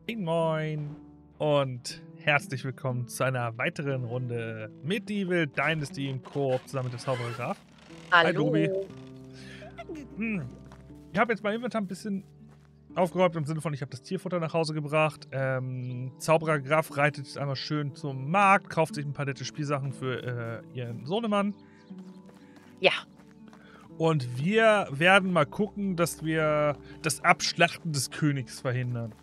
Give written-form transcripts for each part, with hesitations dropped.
Moin Moin und herzlich willkommen zu einer weiteren Runde Medieval Dynasty im Koop zusammen mit dem Zauberer Graf. Hi Dobi. Hallo. Ich habe jetzt mein Inventar ein bisschen aufgeräumt im Sinne von, ich habe das Tierfutter nach Hause gebracht. Zauberer Graf reitet jetzt einmal schön zum Markt, kauft sich ein paar nette Spielsachen für ihren Sohnemann. Ja. Und wir werden mal gucken, dass wir das Abschlachten des Königs verhindern.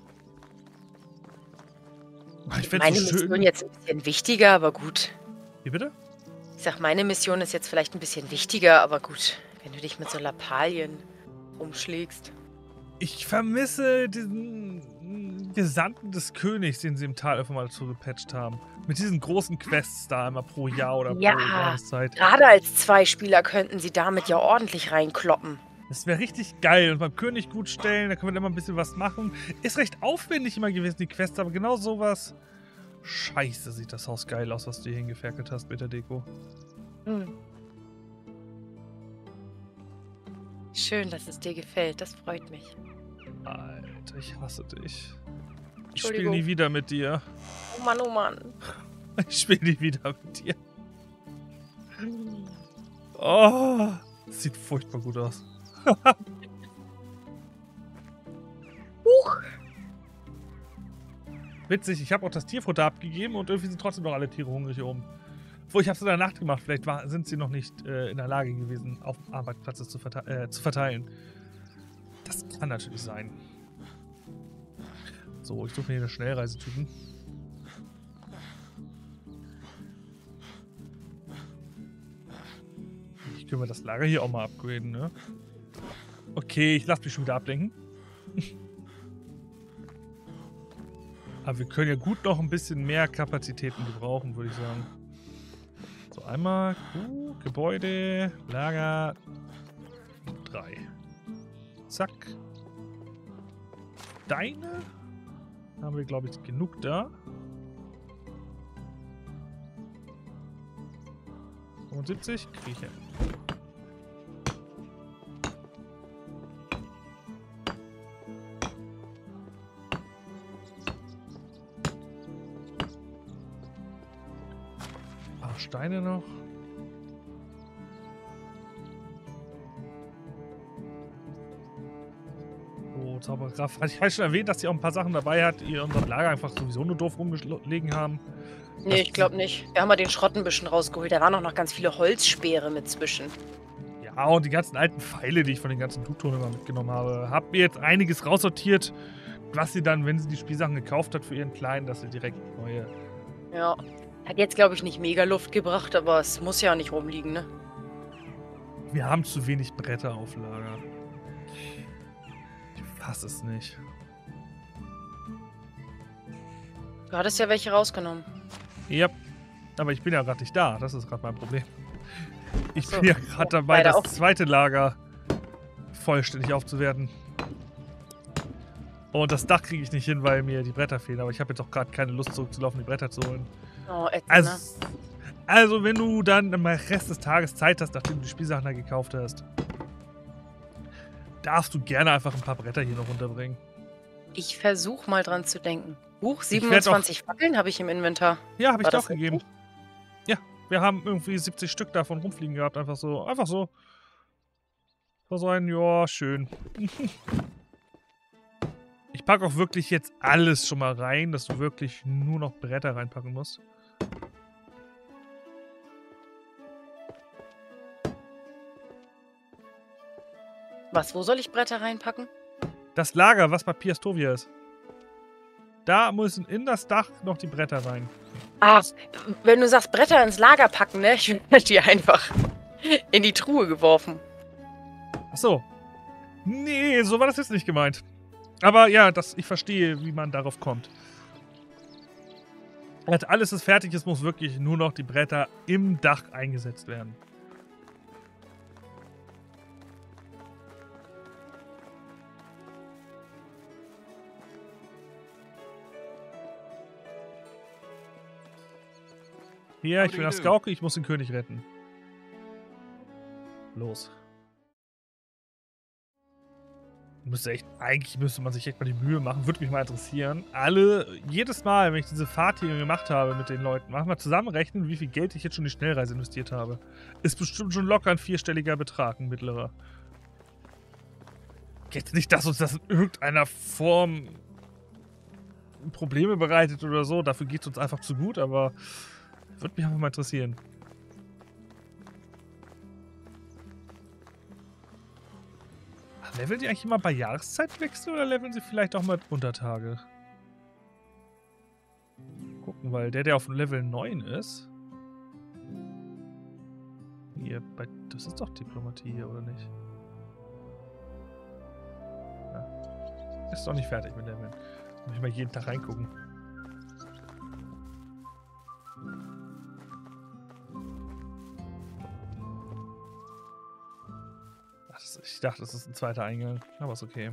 Ich find's Meine so Mission schön. jetzt ein bisschen wichtiger, aber gut. Wie bitte? Ich sag, meine Mission ist jetzt vielleicht ein bisschen wichtiger, aber gut. Wenn du dich mit so Lappalien umschlägst. Ich vermisse diesen Gesandten des Königs, den sie im Tal einfach mal zugepatcht haben. Mit diesen großen Quests da einmal pro Jahr oder pro Ja, Jahreszeit. gerade als Zweispieler könnten sie damit ja ordentlich reinkloppen. Das wäre richtig geil. Und beim König gut stellen, da können wir immer ein bisschen was machen. Ist recht aufwendig immer gewesen, die Quests, aber genau sowas. Scheiße, sieht das Haus geil aus, was du hier hingeferkelt hast mit der Deko. Schön, dass es dir gefällt. Das freut mich. Alter, ich hasse dich. Ich spiele Entschuldigung. nie wieder mit dir. Oh Mann, oh Mann. Ich spiele nie wieder mit dir. Oh, das sieht furchtbar gut aus. Huch. Witzig, ich habe auch das Tierfutter abgegeben und irgendwie sind trotzdem noch alle Tiere hungrig hier oben. Obwohl, ich habe es in der Nacht gemacht. Vielleicht sind sie noch nicht in der Lage gewesen, auf dem Arbeitsplatz es zu verteilen. Das kann natürlich sein. So, ich suche mir hier eine Schnellreisetypen. Ich können wir das Lager hier auch mal upgraden, ne? Okay, ich lasse mich schon wieder ablenken. Aber wir können ja gut noch ein bisschen mehr Kapazitäten gebrauchen, würde ich sagen. So, einmal Gebäude, Lager 3. Zack. Deine haben wir, glaube ich, genug da. 75, kriege ich hin. Ein paar Steine noch. So, Zauberkraft. Hatte ich schon erwähnt, dass die auch ein paar Sachen dabei hat, die in unserem Lager einfach sowieso nur doof rumgelegen haben. Nee, ich glaube nicht. Wir haben mal den Schrott ein bisschen rausgeholt. Da waren auch noch ganz viele Holzspeere mit zwischen. Ja, und die ganzen alten Pfeile, die ich von den ganzen Bluttonen immer mitgenommen habe. Hab mir jetzt einiges raussortiert, was sie dann, wenn sie die Spielsachen gekauft hat für ihren Kleinen, dass sie direkt neue... Ja. Hat jetzt, glaube ich, nicht mega Luft gebracht, aber es muss ja nicht rumliegen, ne? Wir haben zu wenig Bretter auf Lager. Ich fass es nicht. Du hattest ja welche rausgenommen. Ja, aber ich bin ja gerade nicht da. Das ist gerade mein Problem. Ich Ach so. bin ja gerade dabei, Leider das auch. zweite Lager vollständig aufzuwerten. Und das Dach kriege ich nicht hin, weil mir die Bretter fehlen. Aber ich habe jetzt auch gerade keine Lust zurückzulaufen, die Bretter zu holen. Oh, ätzend, ne? Also wenn du dann am Rest des Tages Zeit hast, nachdem du die Spielsachen da gekauft hast, darfst du gerne einfach ein paar Bretter hier noch unterbringen. Ich versuche mal dran zu denken. Buch, Ich werd 27 Fackeln habe ich im Inventar. Ja, habe ich War dir das auch gegeben. richtig? Ja, wir haben irgendwie 70 Stück davon rumfliegen gehabt. Einfach so. Einfach so. War so ein, ja, schön. Ich packe auch wirklich jetzt alles schon mal rein, dass du wirklich nur noch Bretter reinpacken musst. Was, wo soll ich Bretter reinpacken? Das Lager, was bei Piastovia ist. Da müssen in das Dach noch die Bretter rein. Ah, wenn du sagst Bretter ins Lager packen, ne? Ich hätte die einfach in die Truhe geworfen. Ach so. Nee, so war das jetzt nicht gemeint. Aber ja, ich verstehe, wie man darauf kommt. Als alles ist fertig ist, muss wirklich nur noch die Bretter im Dach eingesetzt werden. Hier, ich bin das Gauke, ich muss den König retten. Los. Eigentlich müsste man sich echt mal die Mühe machen. Würde mich mal interessieren. Jedes Mal, wenn ich diese Fahrt hier gemacht habe mit den Leuten, mal zusammenrechnen, wie viel Geld ich jetzt schon in die Schnellreise investiert habe. Ist bestimmt schon locker ein 4-stelliger Betrag, ein mittlerer. Jetzt nicht, dass uns das in irgendeiner Form Probleme bereitet oder so. Dafür geht es uns einfach zu gut, aber würde mich einfach mal interessieren. Leveln die eigentlich immer bei Jahreszeitwechsel oder leveln sie vielleicht auch mal Untertage? Gucken, weil der auf Level 9 ist. Hier, das ist doch Diplomatie hier, oder nicht? Ja. Ist doch nicht fertig mit Leveln. Muss ich mal jeden Tag reingucken. Ich dachte, das ist ein zweiter Eingang, aber ist okay.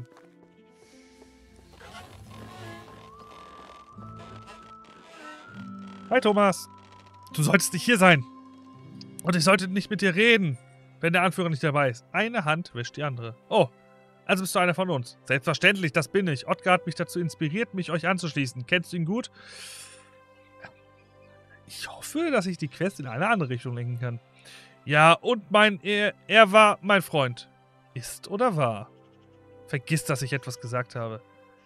Hi Thomas! Du solltest nicht hier sein! Und ich sollte nicht mit dir reden, wenn der Anführer nicht dabei ist. Eine Hand wäscht die andere. Oh, also bist du einer von uns. Selbstverständlich, das bin ich. Ottgar hat mich dazu inspiriert, mich euch anzuschließen. Kennst du ihn gut? Ich hoffe, dass ich die Quest in eine andere Richtung lenken kann. Ja, und er war mein Freund. Ist oder war? Vergiss, dass ich etwas gesagt habe.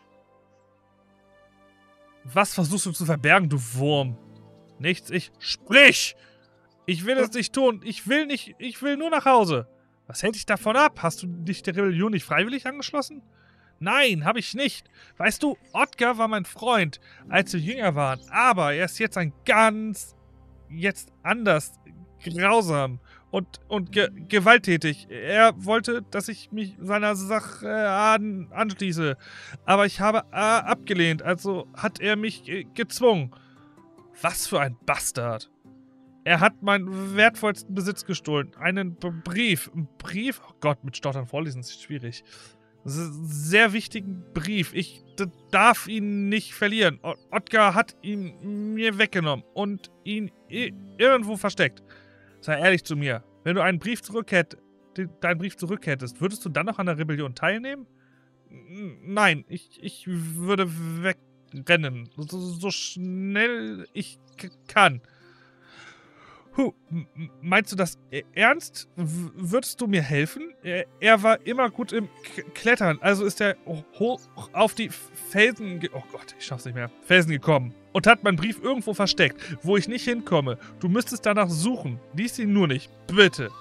Was versuchst du zu verbergen, du Wurm? Nichts, sprich! Ich will es nicht tun. Ich will nur nach Hause. Was hält dich davon ab? Hast du dich der Rebellion nicht freiwillig angeschlossen? Nein, habe ich nicht. Weißt du, Ottgar war mein Freund, als wir jünger waren. Aber er ist jetzt jetzt anders, grausam und gewalttätig. Er wollte, dass ich mich seiner Sache anschließe. Aber ich habe abgelehnt, also hat er mich gezwungen. Was für ein Bastard. Er hat meinen wertvollsten Besitz gestohlen. Einen Brief. Ein Brief? Oh Gott, mit Stottern vorlesen ist schwierig. Sehr wichtigen Brief. Ich darf ihn nicht verlieren. Ottgar hat ihn mir weggenommen und ihn irgendwo versteckt. Sei ehrlich zu mir. Wenn du deinen Brief zurück hättest, würdest du dann noch an der Rebellion teilnehmen? Nein, ich würde wegrennen. So schnell ich kann. Meinst du das ernst? Würdest du mir helfen? Er war immer gut im Klettern, also ist er hoch auf die Felsen oh Gott, ich schaff's nicht mehr. Felsen gekommen und hat meinen Brief irgendwo versteckt, wo ich nicht hinkomme. Du müsstest danach suchen. Lies ihn nur nicht. Bitte.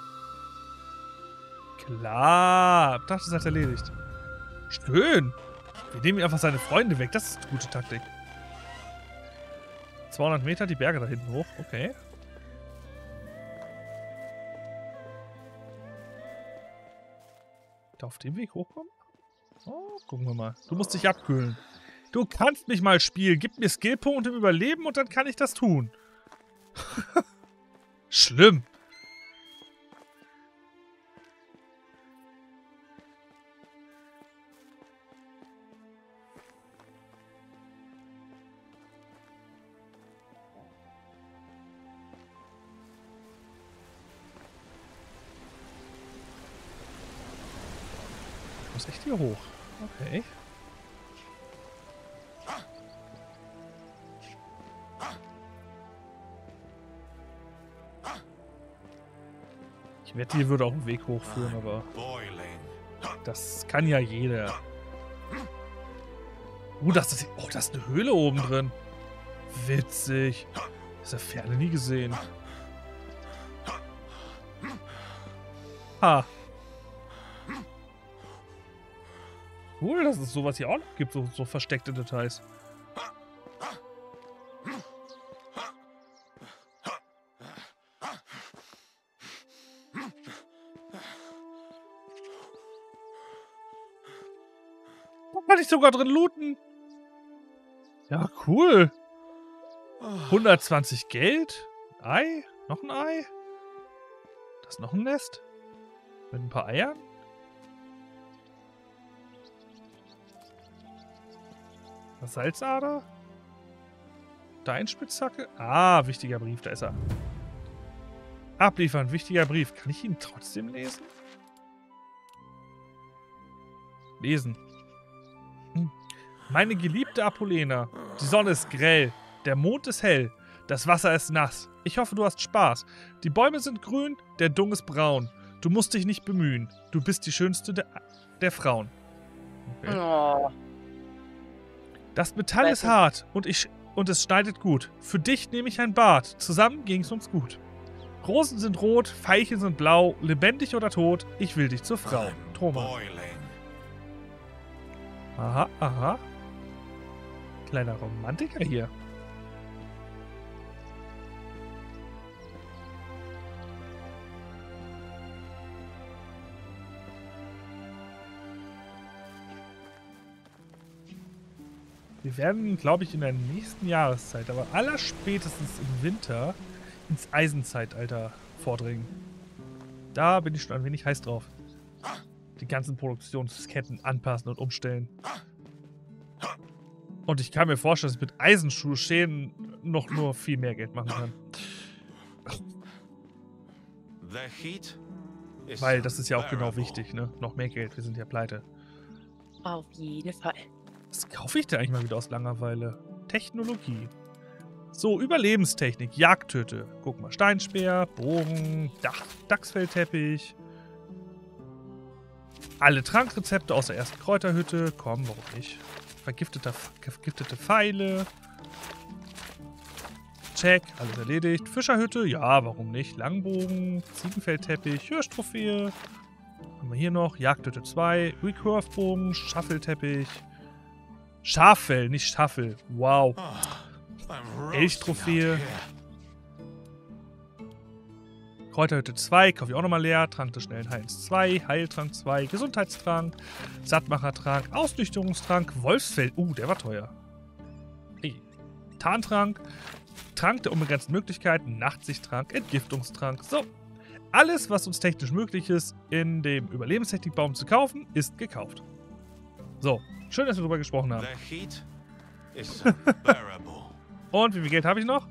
Klar. Das ist halt erledigt. Schön. Wir nehmen ihm einfach seine Freunde weg. Das ist eine gute Taktik. 200 Meter die Berge da hinten hoch. Okay. Da auf dem Weg hochkommen? Oh, gucken wir mal. Du musst dich abkühlen. Du kannst mich mal spielen. Gib mir Skillpunkte im Überleben und dann kann ich das tun. Schlimm. Ich muss echt hier hoch. Okay. Ich wette, hier würde auch ein Weg hochführen, aber das kann ja jeder. Das ist eine Höhle oben drin. Witzig. Aus der Ferne nie gesehen. Ha. Cool, dass es sowas hier auch noch gibt, so versteckte Details. Da kann ich sogar drin looten. Ja, cool. 120 Geld. Ei. Noch ein Ei. Das ist noch ein Nest. Mit ein paar Eiern. Was Salzader? Steinspitzhacke? Ah, wichtiger Brief, da ist er. Abliefern, wichtiger Brief. Kann ich ihn trotzdem lesen? Lesen. Meine geliebte Apollena, die Sonne ist grell, der Mond ist hell, das Wasser ist nass. Ich hoffe, du hast Spaß. Die Bäume sind grün, der Dung ist braun. Du musst dich nicht bemühen. Du bist die schönste der Frauen. Okay. Oh. Das Metall ist hart und es schneidet gut. Für dich nehme ich ein Bad. Zusammen ging's uns gut. Rosen sind rot, Veilchen sind blau, lebendig oder tot, ich will dich zur Frau. Thomas. Aha, aha. Kleiner Romantiker hier. Wir werden, glaube ich, in der nächsten Jahreszeit, aber allerspätestens im Winter, ins Eisenzeitalter vordringen. Da bin ich schon ein wenig heiß drauf. Die ganzen Produktionsketten anpassen und umstellen. Und ich kann mir vorstellen, dass ich mit Eisenschuhschäden noch nur viel mehr Geld machen kann. Weil das ist ja auch genau wichtig, ne? Noch mehr Geld, wir sind ja pleite. Auf jeden Fall. Was kaufe ich denn eigentlich mal wieder aus Langeweile? Technologie. So, Überlebenstechnik, Jagdhütte. Guck mal, Steinspeer, Bogen, Dachsfellteppich. Alle Trankrezepte aus der ersten Kräuterhütte. Komm, warum nicht? Vergiftete Pfeile. Check, alles erledigt. Fischerhütte, ja, warum nicht? Langbogen, Ziegenfellteppich, Hirschtrophäe. Haben wir hier noch Jagdhütte 2, Recurve-Bogen, Schaffelteppich. Schaffell, nicht Schaffel. Wow. Elchtrophäe. Kräuterhütte 2, kaufe ich auch nochmal leer. Trank des schnellen Heilens 2, Heiltrank 2, Gesundheitstrank, Sattmachertrank, Ausnüchterungstrank, Wolfsfell. Der war teuer. Hey. Tarntrank, Trank der unbegrenzten Möglichkeiten, Nachtsichttrank, Entgiftungstrank. So. Alles, was uns technisch möglich ist, in dem Überlebenstechnikbaum zu kaufen, ist gekauft. So. Schön, dass wir darüber gesprochen haben. Und wie viel Geld habe ich noch?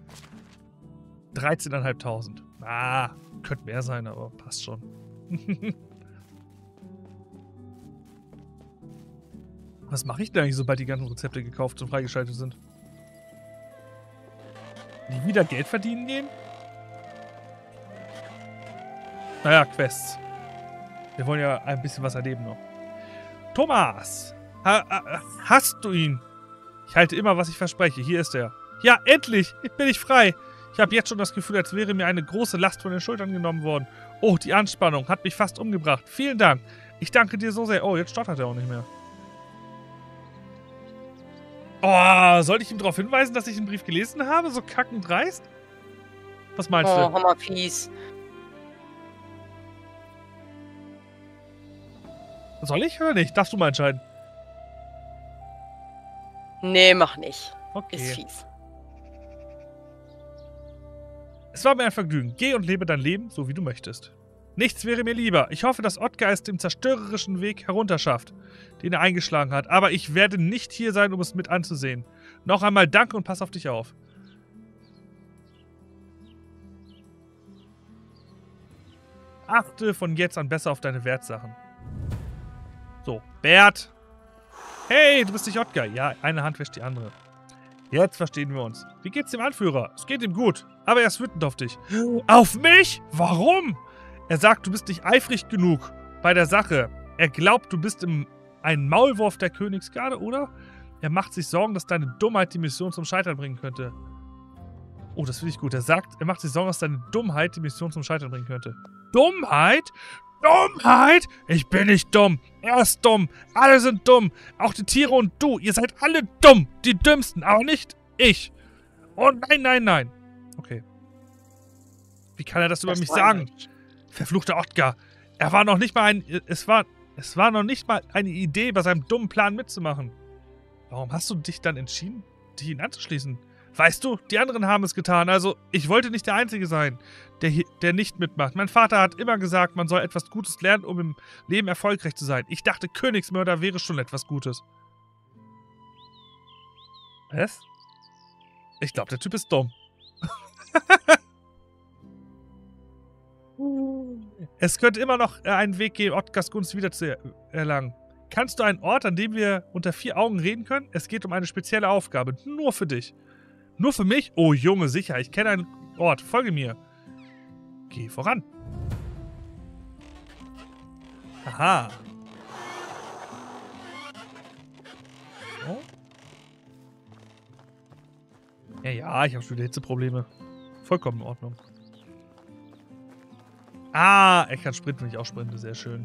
13.500. Ah, könnte mehr sein, aber passt schon. Was mache ich denn eigentlich, sobald die ganzen Rezepte gekauft und freigeschaltet sind? Nie wieder Geld verdienen gehen? Naja, Quests. Wir wollen ja ein bisschen was erleben noch. Thomas! Hast du ihn? Ich halte immer, was ich verspreche. Hier ist er. Ja, endlich! Bin ich frei! Ich habe jetzt schon das Gefühl, als wäre mir eine große Last von den Schultern genommen worden. Oh, die Anspannung hat mich fast umgebracht. Vielen Dank. Ich danke dir so sehr. Oh, jetzt stottert er auch nicht mehr. Oh, sollte ich ihm darauf hinweisen, dass ich den Brief gelesen habe? So kackend dreist? Was meinst du? Oh, hammerfies. Soll ich oder nicht? Darfst du mal entscheiden. Nee, mach nicht. Okay. Ist fies. Es war mir ein Vergnügen. Geh und lebe dein Leben, so wie du möchtest. Nichts wäre mir lieber. Ich hoffe, dass Ottgar es dem zerstörerischen Weg herunterschafft, den er eingeschlagen hat. Aber ich werde nicht hier sein, um es mit anzusehen. Noch einmal danke und pass auf dich auf. Achte von jetzt an besser auf deine Wertsachen. So, Bert. Hey, du bist nicht Ottgar. Ja, eine Hand wäscht die andere. Jetzt verstehen wir uns. Wie geht's dem Anführer? Es geht ihm gut, aber er ist wütend auf dich. Auf mich? Warum? Er sagt, du bist nicht eifrig genug bei der Sache. Er glaubt, du bist ein Maulwurf der Königsgarde, oder? Er macht sich Sorgen, dass deine Dummheit die Mission zum Scheitern bringen könnte. Oh, das finde ich gut. Er sagt, er macht sich Sorgen, dass deine Dummheit die Mission zum Scheitern bringen könnte. Dummheit? Dummheit? Ich bin nicht dumm. Er ist dumm. Alle sind dumm. Auch die Tiere und du. Ihr seid alle dumm. Die Dümmsten, aber nicht ich. Oh nein, nein, nein. Okay. Wie kann er das über mich sagen? Verfluchter Ottgar. Er war noch nicht mal es war noch nicht mal eine Idee, bei seinem dummen Plan mitzumachen. Warum hast du dich dann entschieden, dich ihn anzuschließen? Weißt du, die anderen haben es getan, also ich wollte nicht der Einzige sein, der nicht mitmacht. Mein Vater hat immer gesagt, man soll etwas Gutes lernen, um im Leben erfolgreich zu sein. Ich dachte, Königsmörder wäre schon etwas Gutes. Was? Ich glaube, der Typ ist dumm. Es könnte immer noch einen Weg geben, Ottgars Gunst wieder zu erlangen. Kannst du einen Ort, an dem wir unter 4 Augen reden können? Es geht um eine spezielle Aufgabe. Nur für dich. Nur für mich? Oh, Junge, sicher. Ich kenne einen Ort. Folge mir. Geh voran. Aha. Oh. Ja, ich habe schon wieder Hitzeprobleme. Vollkommen in Ordnung. Ah, er kann sprinten, wenn ich auch sprinte. Sehr schön.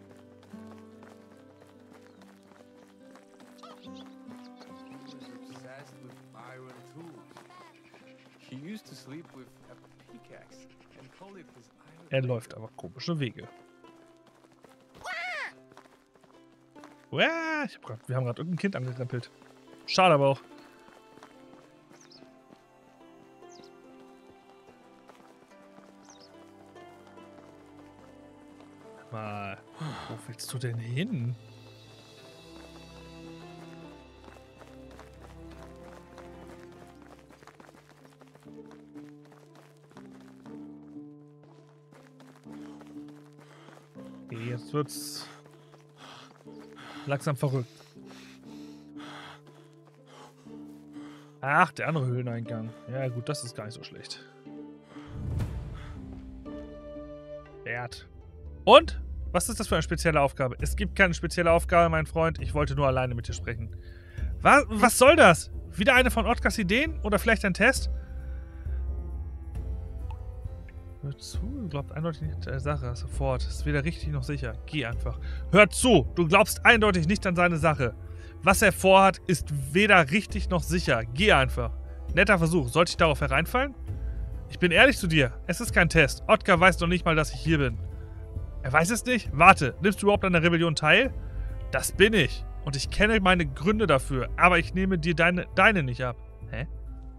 Er läuft aber komische Wege. Uah, wir haben gerade irgendein Kind angerempelt. Schade aber auch. Mal, wo willst du denn hin? Okay, jetzt wird's langsam verrückt. Ach, der andere Höhleneingang. Ja gut, das ist gar nicht so schlecht. Bert. Und? Was ist das für eine spezielle Aufgabe? Es gibt keine spezielle Aufgabe, mein Freund. Ich wollte nur alleine mit dir sprechen. Was soll das? Wieder eine von Otkars Ideen? Oder vielleicht ein Test? Hör zu, glaubt eindeutig nicht an der Sache. Sofort. Ist weder richtig noch sicher. Geh einfach. Hör zu, du glaubst eindeutig nicht an seine Sache. Was er vorhat, ist weder richtig noch sicher. Geh einfach. Netter Versuch. Sollte ich darauf hereinfallen? Ich bin ehrlich zu dir. Es ist kein Test. Otkar weiß noch nicht mal, dass ich hier bin. Er weiß es nicht? Warte, nimmst du überhaupt an der Rebellion teil? Das bin ich. Und ich kenne meine Gründe dafür. Aber ich nehme dir deine nicht ab. Hä?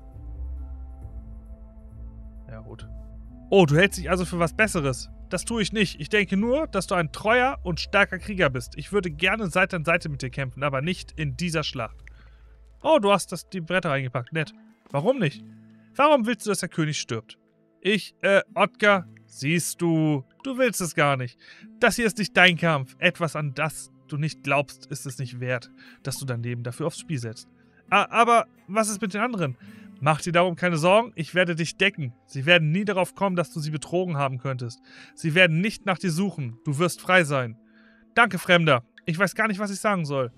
Ja, gut. Oh, du hältst dich also für was Besseres. Das tue ich nicht. Ich denke nur, dass du ein treuer und starker Krieger bist. Ich würde gerne Seite an Seite mit dir kämpfen, aber nicht in dieser Schlacht. Oh, du hast die Bretter reingepackt. Nett. Warum nicht? Warum willst du, dass der König stirbt? Otkar, siehst du, du willst es gar nicht. Das hier ist nicht dein Kampf. Etwas, an das du nicht glaubst, ist es nicht wert, dass du dein Leben dafür aufs Spiel setzt. Aber was ist mit den anderen? Mach dir darum keine Sorgen, ich werde dich decken. Sie werden nie darauf kommen, dass du sie betrogen haben könntest. Sie werden nicht nach dir suchen. Du wirst frei sein. Danke, Fremder. Ich weiß gar nicht, was ich sagen soll.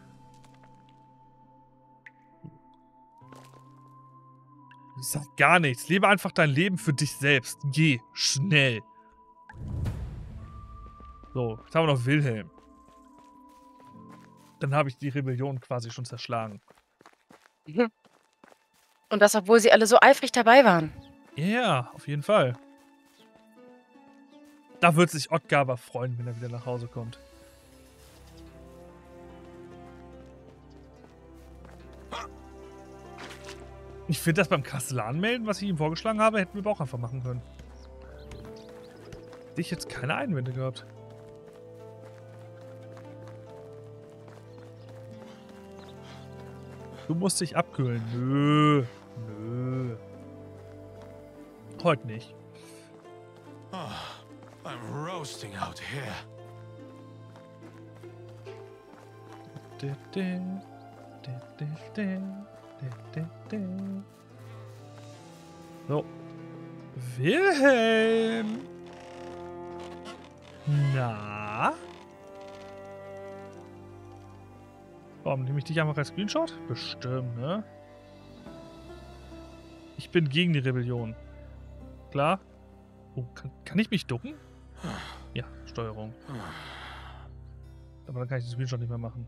Ich sag gar nichts. Lebe einfach dein Leben für dich selbst. Geh. Schnell. So, jetzt haben wir noch Wilhelm. Dann habe ich die Rebellion quasi schon zerschlagen. Und das, obwohl sie alle so eifrig dabei waren. Ja, auf jeden Fall. Da wird sich Otkar aber freuen, wenn er wieder nach Hause kommt. Ich finde das beim Kastellan melden, was ich ihm vorgeschlagen habe, hätten wir aber auch einfach machen können. Hätte ich jetzt keine Einwände gehabt. Du musst dich abkühlen. Nö. Nö. Heute nicht. Oh, I'm roasting out here. So. Wilhelm! Na? Warum nehme ich dich einfach als Screenshot? Bestimmt, ne? Ich bin gegen die Rebellion. Klar? Oh, kann ich mich ducken? Ja, Steuerung. Aber dann kann ich den Screenshot nicht mehr machen.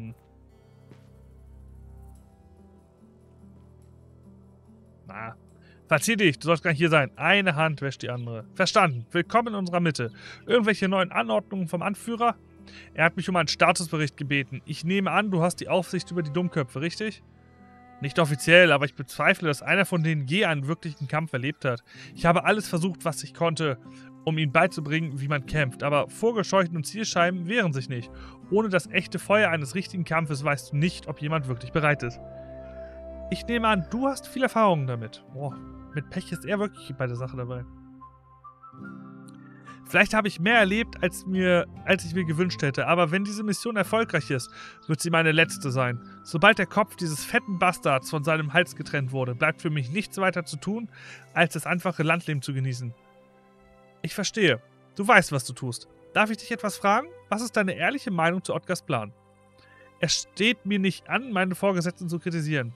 Na. Verzieh dich, du sollst gar nicht hier sein. Eine Hand wäscht die andere. Verstanden. Willkommen in unserer Mitte. Irgendwelche neuen Anordnungen vom Anführer? Er hat mich um einen Statusbericht gebeten. Ich nehme an, du hast die Aufsicht über die Dummköpfe, richtig? Nicht offiziell, aber ich bezweifle, dass einer von denen je einen wirklichen Kampf erlebt hat. Ich habe alles versucht, was ich konnte, um ihnen beizubringen, wie man kämpft. Aber Vogelscheuchen und Zielscheiben wehren sich nicht. Ohne das echte Feuer eines richtigen Kampfes weißt du nicht, ob jemand wirklich bereit ist. Ich nehme an, du hast viel Erfahrung damit. Boah, mit Pech ist er wirklich bei der Sache dabei. Vielleicht habe ich mehr erlebt, als ich mir gewünscht hätte. Aber wenn diese Mission erfolgreich ist, wird sie meine letzte sein. Sobald der Kopf dieses fetten Bastards von seinem Hals getrennt wurde, bleibt für mich nichts weiter zu tun, als das einfache Landleben zu genießen. Ich verstehe. Du weißt, was du tust. Darf ich dich etwas fragen? Was ist deine ehrliche Meinung zu Otkars Plan? Es steht mir nicht an, meine Vorgesetzten zu kritisieren.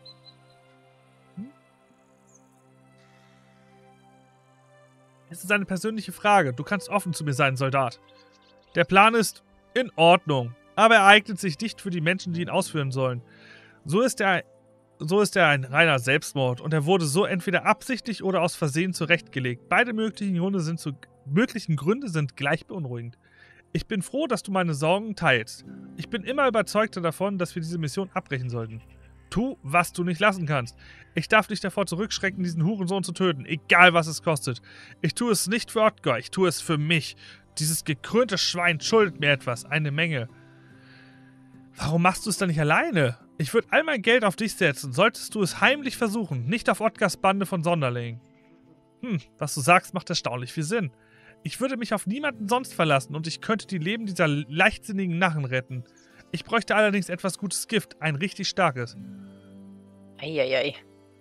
Es ist eine persönliche Frage. Du kannst offen zu mir sein, Soldat. Der Plan ist in Ordnung, aber er eignet sich nicht für die Menschen, die ihn ausführen sollen. So ist er ein reiner Selbstmord und er wurde so entweder absichtlich oder aus Versehen zurechtgelegt. Beide möglichen Gründe sind gleich beunruhigend. Ich bin froh, dass du meine Sorgen teilst. Ich bin immer überzeugter davon, dass wir diese Mission abbrechen sollten. Tu, was du nicht lassen kannst. Ich darf dich davor zurückschrecken, diesen Hurensohn zu töten, egal was es kostet. Ich tue es nicht für Otkar, ich tue es für mich. Dieses gekrönte Schwein schuldet mir etwas, eine Menge. Warum machst du es dann nicht alleine? Ich würde all mein Geld auf dich setzen, solltest du es heimlich versuchen, nicht auf Otkars Bande von Sonderlingen. Was du sagst, macht erstaunlich viel Sinn. Ich würde mich auf niemanden sonst verlassen und ich könnte die Leben dieser leichtsinnigen Narren retten. Ich bräuchte allerdings etwas gutes Gift, ein richtig starkes. Eieiei.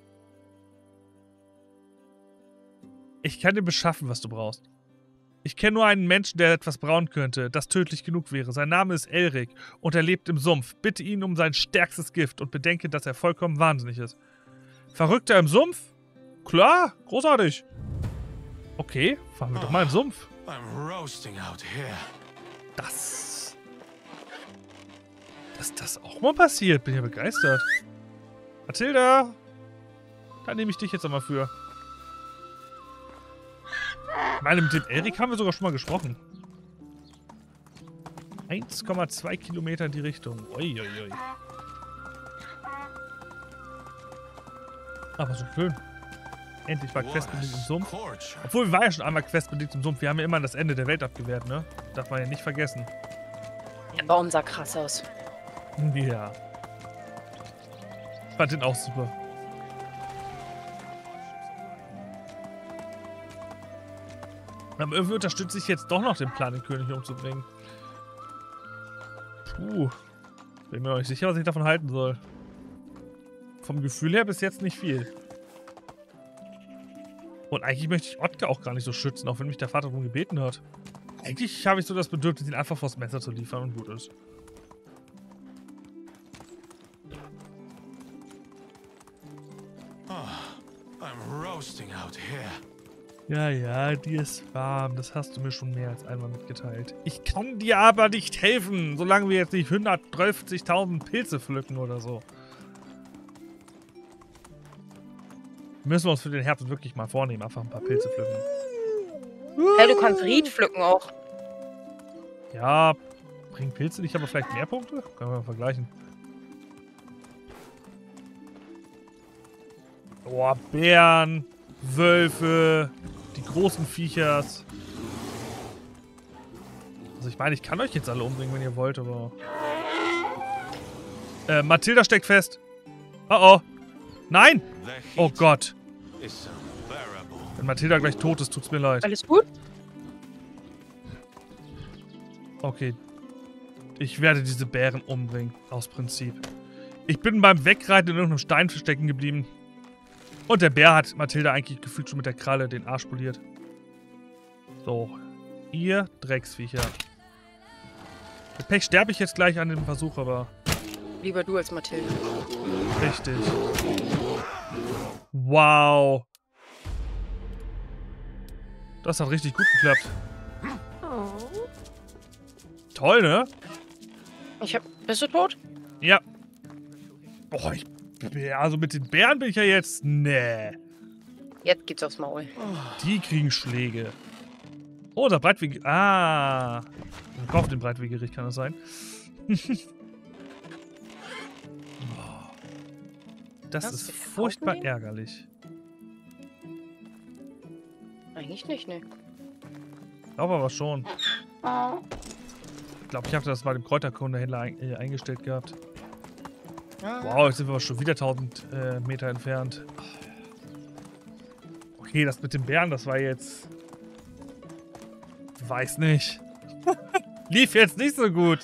Ich kann dir beschaffen, was du brauchst. Ich kenne nur einen Menschen, der etwas brauen könnte, das tödlich genug wäre. Sein Name ist Elric und er lebt im Sumpf. Bitte ihn um sein stärkstes Gift und bedenke, dass er vollkommen wahnsinnig ist. Verrückter im Sumpf? Klar, großartig. Okay, fahren wir doch mal im Sumpf. I'm roasting out here. Dass das auch mal passiert, bin ja begeistert. Mathilda, da nehme ich dich jetzt einmal für. Ich meine, mit dem Erik haben wir sogar schon mal gesprochen. 1,2 Kilometer in die Richtung. Uiuiui. Aber so schön. Endlich war questbedingt im Sumpf. Obwohl, wir waren ja schon einmal questbedingt im Sumpf. Wir haben ja immer das Ende der Welt abgewehrt, ne? Darf man ja nicht vergessen. Der Baum sah krass aus. Ja. Ich fand den auch super. Aber irgendwie unterstütze ich jetzt doch noch den Plan, den König umzubringen. Puh. Bin mir noch nicht sicher, was ich davon halten soll. Vom Gefühl her bis jetzt nicht viel. Und eigentlich möchte ich Otkar auch gar nicht so schützen, auch wenn mich der Vater darum gebeten hat. Eigentlich habe ich so das Bedürfnis, ihn einfach vors Messer zu liefern und gut ist. I'm roasting out here. Ja, dir ist warm. Das hast du mir schon mehr als einmal mitgeteilt. Ich kann dir aber nicht helfen, solange wir jetzt nicht 130.000 Pilze pflücken oder so. Müssen wir uns für den Herbst wirklich mal vornehmen, einfach ein paar Pilze pflücken. Hey, du kannst Ried pflücken auch. Ja, bringen Pilze nicht aber vielleicht mehr Punkte? Können wir mal vergleichen. Boah, Bären, Wölfe, die großen Viechers. Also ich meine, ich kann euch jetzt alle umbringen, wenn ihr wollt, aber... Mathilda steckt fest. Oh oh. Nein! Oh Gott. Wenn Mathilda gleich tot ist, tut's mir leid. Alles gut? Okay. Ich werde diese Bären umbringen, aus Prinzip. Ich bin beim Wegreiten in irgendeinem Stein stecken geblieben. Und der Bär hat Mathilda eigentlich gefühlt schon mit der Kralle den Arsch poliert. So. Ihr Drecksviecher. Mit Pech sterbe ich jetzt gleich an dem Versuch, aber... Lieber du als Mathilda. Richtig. Wow. Das hat richtig gut geklappt. Toll, ne? Bist du tot? Ja. Boah, also mit den Bären bin ich ja jetzt... Nee. Jetzt geht's aufs Maul. Die kriegen Schläge. Oh, der Breitweg... Ah. Ich kaufe den Breitwegerich, kann das sein? Das ist furchtbar ärgerlich. Eigentlich nicht, ne? Ich glaube aber schon. Ich glaube, ich habe das bei dem Kräuterkundehändler eingestellt gehabt. Wow, jetzt sind wir aber schon wieder 1000 Meter entfernt. Okay, das mit den Bären, das war jetzt... Weiß nicht. Lief jetzt nicht so gut.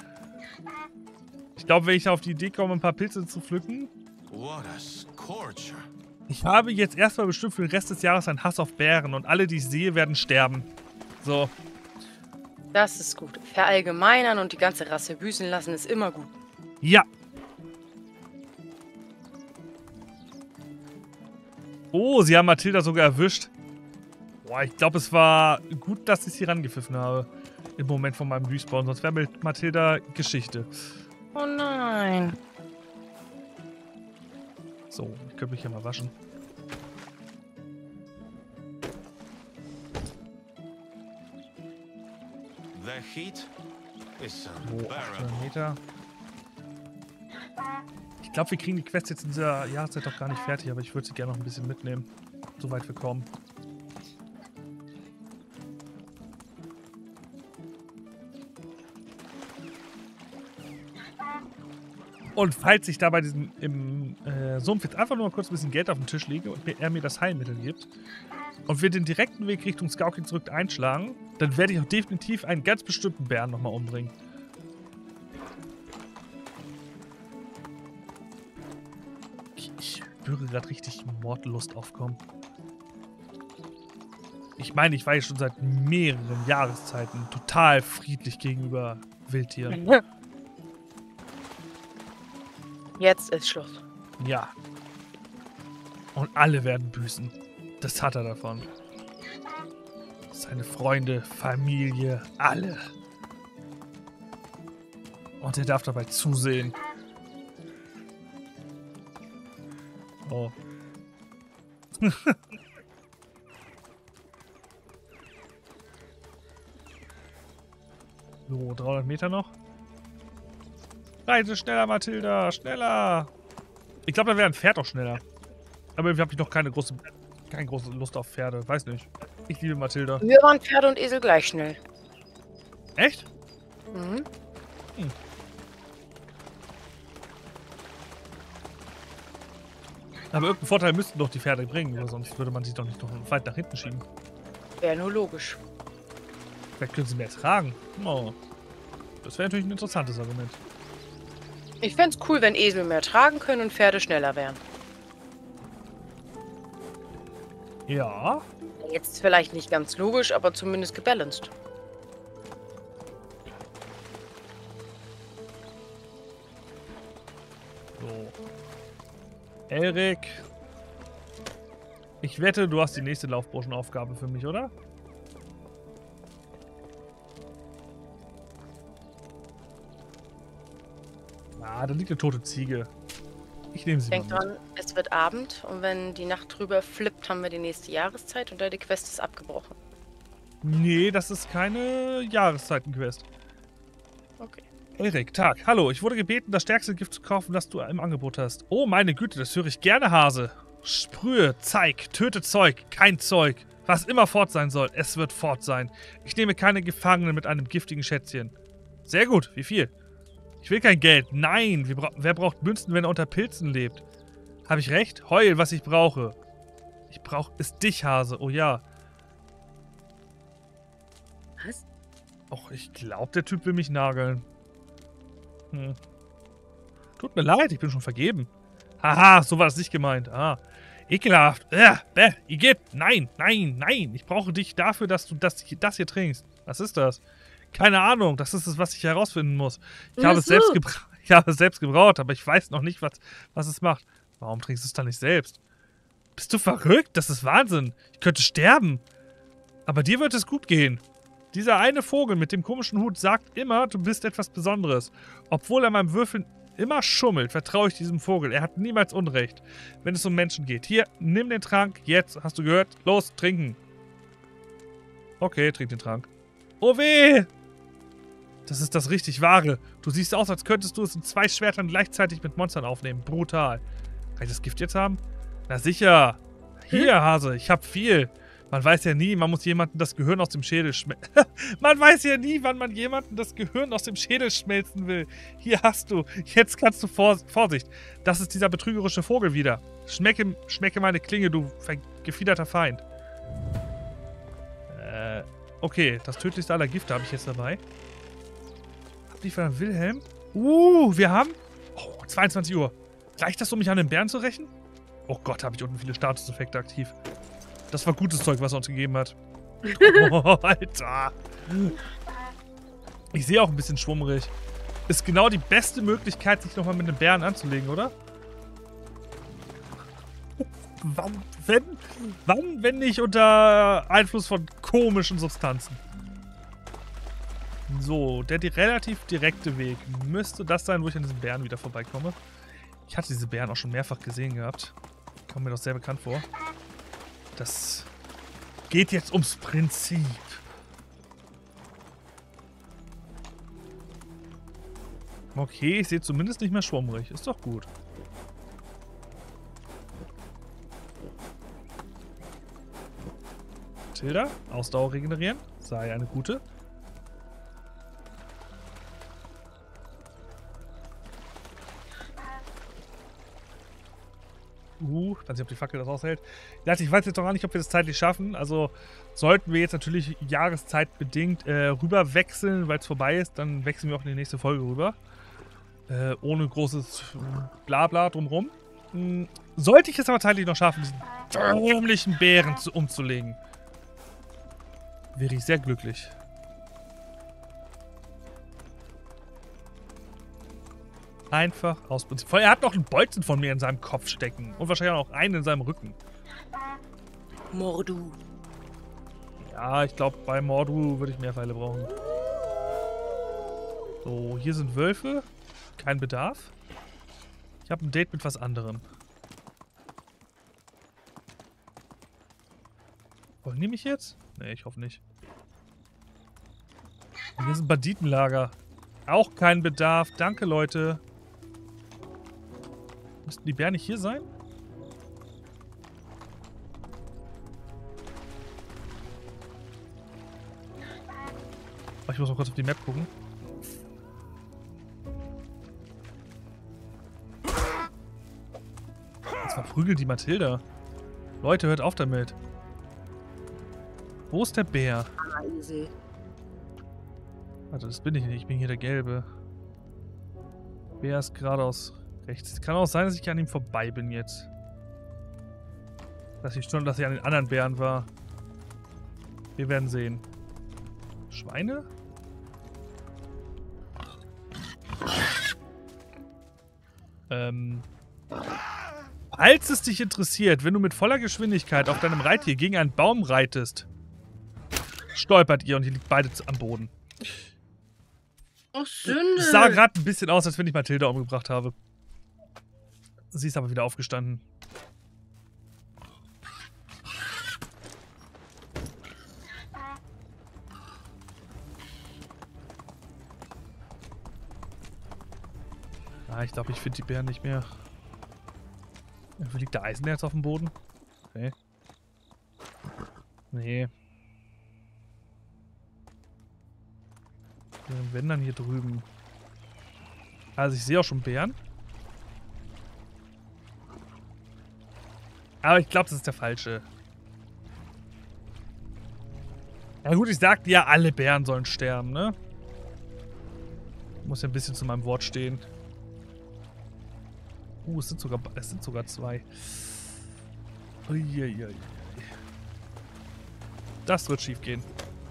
Ich glaube, wenn ich auf die Idee komme, ein paar Pilze zu pflücken. What a scorcher. Ich habe jetzt erstmal bestimmt für den Rest des Jahres einen Hass auf Bären und alle, die ich sehe, werden sterben. So. Das ist gut. Verallgemeinern und die ganze Rasse büßen lassen ist immer gut. Ja. Oh, sie haben Mathilda sogar erwischt. Boah, ich glaube, es war gut, dass ich sie rangepfiffen habe. Im Moment von meinem Respawn. Sonst wäre mit Mathilda Geschichte. Oh nein. So, ich könnte mich ja mal waschen. The heat is So, unbearable. 800 Meter. Ich glaube, wir kriegen die Quest jetzt in dieser Jahreszeit doch gar nicht fertig, aber ich würde sie gerne noch ein bisschen mitnehmen. Soweit wir kommen. Und falls ich da bei diesem im Sumpf jetzt einfach nur mal kurz ein bisschen Geld auf den Tisch lege und er mir das Heilmittel gibt und wir den direkten Weg Richtung Skauking zurück einschlagen, dann werde ich auch definitiv einen ganz bestimmten Bären nochmal umbringen. Ich spüre gerade richtig Mordlust aufkommen. Ich meine, ich war ja schon seit mehreren Jahreszeiten total friedlich gegenüber Wildtieren. Jetzt ist Schluss. Ja. Und alle werden büßen. Das hat er davon. Seine Freunde, Familie, alle. Und er darf dabei zusehen. Oh. So, 300 Meter noch. Reise schneller, Mathilda, schneller! Ich glaube, da wäre ein Pferd auch schneller. Aber irgendwie habe ich noch keine große Lust auf Pferde. Weiß nicht. Ich liebe Mathilda. Wir waren Pferde und Esel gleich schnell. Echt? Mhm. Aber irgendeinen Vorteil müssten doch die Pferde bringen, oder sonst würde man sie doch nicht noch weit nach hinten schieben. Wäre nur logisch. Vielleicht können sie mehr tragen. Oh. Das wäre natürlich ein interessantes Argument. Ich fände es cool, wenn Esel mehr tragen können und Pferde schneller wären. Ja. Jetzt vielleicht nicht ganz logisch, aber zumindest gebalanced. So. Elric. Ich wette, du hast die nächste Laufburschenaufgabe für mich, oder? Ah, da liegt eine tote Ziege. Ich nehme sie Denk mal mit. dran, es wird Abend und wenn die Nacht drüber flippt, haben wir die nächste Jahreszeit und die Quest ist abgebrochen. Nee, das ist keine Jahreszeitenquest. Okay. Erik, Tag. Hallo, ich wurde gebeten, das stärkste Gift zu kaufen, das du im Angebot hast. Oh, meine Güte, das höre ich gerne, Hase. Sprühe, zeig, töte Zeug, kein Zeug. Was immer fort sein soll, es wird fort sein. Ich nehme keine Gefangenen mit einem giftigen Schätzchen. Sehr gut, wie viel? Ich will kein Geld. Nein, wer braucht Münzen, wenn er unter Pilzen lebt? Habe ich recht? Heul, was ich brauche. Ich brauche es dich, Hase. Oh ja. Was? Och, ich glaube, der Typ will mich nageln. Tut mir leid, ich bin schon vergeben. Haha, so war das nicht gemeint. Ah, ekelhaft. Igitt. Nein, nein, nein. Ich brauche dich dafür, dass du das hier trinkst. Was ist das? Keine Ahnung, das ist es, was ich herausfinden muss. Ich habe es selbst gebraut, aber ich weiß noch nicht, was es macht. Warum trinkst du es dann nicht selbst? Bist du verrückt? Das ist Wahnsinn. Ich könnte sterben. Aber dir wird es gut gehen. Dieser eine Vogel mit dem komischen Hut sagt immer, du bist etwas Besonderes. Obwohl er beim Würfeln immer schummelt, vertraue ich diesem Vogel. Er hat niemals Unrecht, wenn es um Menschen geht. Hier, nimm den Trank. Jetzt, hast du gehört? Los, trinken. Okay, trink den Trank. Oh weh! Das ist das richtig Wahre. Du siehst aus, als könntest du es in 2 Schwertern gleichzeitig mit Monstern aufnehmen. Brutal. Kann ich das Gift jetzt haben? Na sicher. Hier, Hase, ich hab viel. Man weiß ja nie, man muss jemandem das Gehirn aus dem Schädel schmelzen. Man weiß ja nie, wann man jemandem das Gehirn aus dem Schädel schmelzen will. Hier hast du. Jetzt kannst du Vorsicht. Das ist dieser betrügerische Vogel wieder. Schmecke meine Klinge, du gefiederter Feind. Okay, das tödlichste aller Gifte habe ich jetzt dabei. Ablieferer Wilhelm. Wir haben... Oh, 22 Uhr. Reicht das, um mich an den Bären zu rächen? Oh Gott, habe ich unten viele Statuseffekte aktiv. Das war gutes Zeug, was er uns gegeben hat. Oh, Alter. Ich sehe auch ein bisschen schwummrig. Ist genau die beste Möglichkeit, sich nochmal mit einem Bären anzulegen, oder? Wann, wenn nicht unter Einfluss von komischen Substanzen? So, der relativ direkte Weg müsste das sein, wo ich an diesen Bären wieder vorbeikomme. Ich hatte diese Bären auch schon mehrfach gesehen gehabt. Kommt mir doch sehr bekannt vor. Das geht jetzt ums Prinzip. Okay, ich sehe zumindest nicht mehr schwummrig. Ist doch gut. Tilda, Ausdauer regenerieren. Sei eine gute. Weiß nicht, ob die Fackel das aushält. Ja, ich weiß jetzt noch gar nicht, ob wir das zeitlich schaffen. Also sollten wir jetzt natürlich jahreszeitbedingt rüber wechseln, weil es vorbei ist, dann wechseln wir auch in die nächste Folge rüber. Ohne großes Blabla drumherum. Sollte ich es aber zeitlich noch schaffen, diesen dämlichen Bären umzulegen, wäre ich sehr glücklich. Einfach aus Prinzip. Er hat noch einen Bolzen von mir in seinem Kopf stecken. Und wahrscheinlich auch einen in seinem Rücken. Mordu. Ja, ich glaube, bei Mordu würde ich mehr Pfeile brauchen. So, hier sind Wölfe. Kein Bedarf. Ich habe ein Date mit was anderem. Wollen die mich jetzt? Nee, ich hoffe nicht. Und hier ist ein Banditenlager. Auch kein Bedarf. Danke, Leute. Müssten die Bären nicht hier sein? Oh, ich muss mal kurz auf die Map gucken. Jetzt verprügelt die Mathilda. Leute, hört auf damit. Wo ist der Bär? Easy. Warte, das bin ich nicht. Ich bin hier der Gelbe. Bär ist geradeaus rechts. Kann auch sein, dass ich an ihm vorbei bin jetzt. Dass ich an den anderen Bären war. Wir werden sehen. Schweine? Falls es dich interessiert, wenn du mit voller Geschwindigkeit auf deinem Reittier gegen einen Baum reitest, stolpert ihr und ihr liegt beide am Boden. Oh, Sünde. Es sah gerade ein bisschen aus, als wenn ich Mathilda umgebracht habe. Sie ist aber wieder aufgestanden. Ah, ich glaube, ich finde die Bären nicht mehr. Wo liegt der Eisenerz auf dem Boden? Okay. Nee. Wenn dann hier drüben. Also ich sehe auch schon Bären. Aber ich glaube, das ist der falsche. Na gut, ich sagte ja, alle Bären sollen sterben, ne? Muss ja ein bisschen zu meinem Wort stehen. Es sind sogar zwei. Uiuiui. Das wird schief gehen.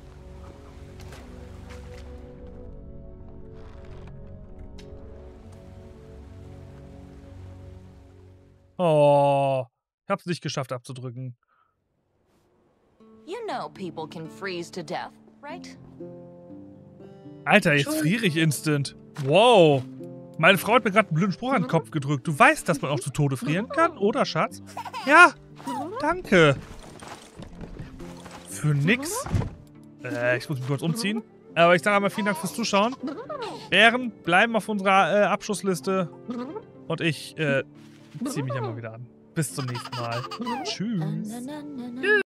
Oh, ich hab's nicht geschafft abzudrücken. You know people can freeze to death, right? Alter, jetzt friere ich instant. Wow. Meine Frau hat mir gerade einen blöden Spruch an den Kopf gedrückt. Du weißt, dass man auch zu Tode frieren kann, oder, Schatz? Ja, danke. Für nix. Ich muss mich kurz umziehen. Aber ich sage einmal vielen Dank fürs Zuschauen. Bären bleiben auf unserer Abschussliste. Und ich ziehe mich einmal wieder an. Bis zum nächsten Mal. Tschüss.